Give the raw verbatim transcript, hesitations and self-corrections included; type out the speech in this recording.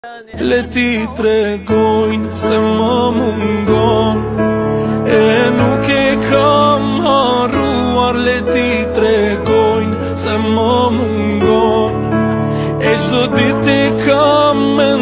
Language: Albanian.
Le ti tregojnë se më mungon, e nuk e kam harruar. Le ti tregojnë se më mungon, e çdo ditë e kam